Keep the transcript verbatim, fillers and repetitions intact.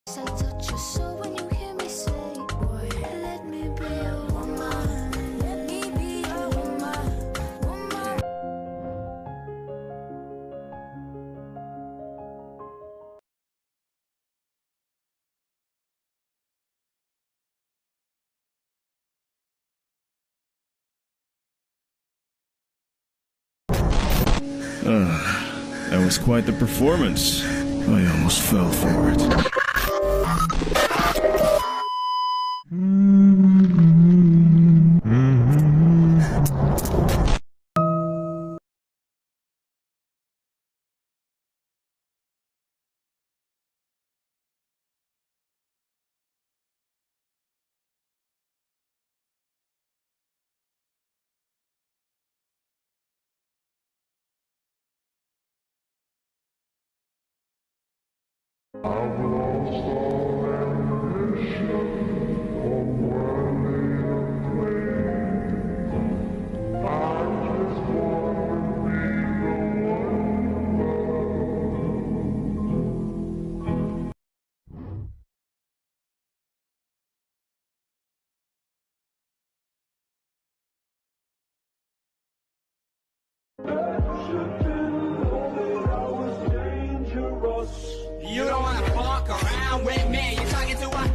I touch your soul when you hear me say, boy, let me be your woman, let me be your woman, woman. Uh, that was quite the performance. I almost fell for it. You don't wanna fuck around with me. You're talking to a